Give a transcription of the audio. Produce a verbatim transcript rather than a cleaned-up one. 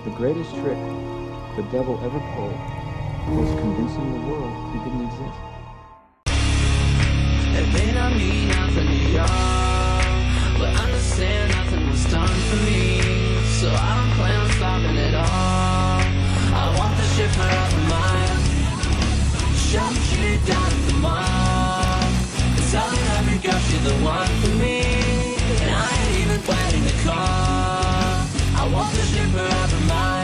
The greatest trick the devil ever pulled was convincing the world he didn't exist. It may not mean nothing to y'all, but understand nothing was done for me, so I don't plan on stopping at all. I want the shit forever mine. Shove the shit down at the mall, tell me every girl she's the one for me, and I ain't even planning the call. I want the shit forever mine.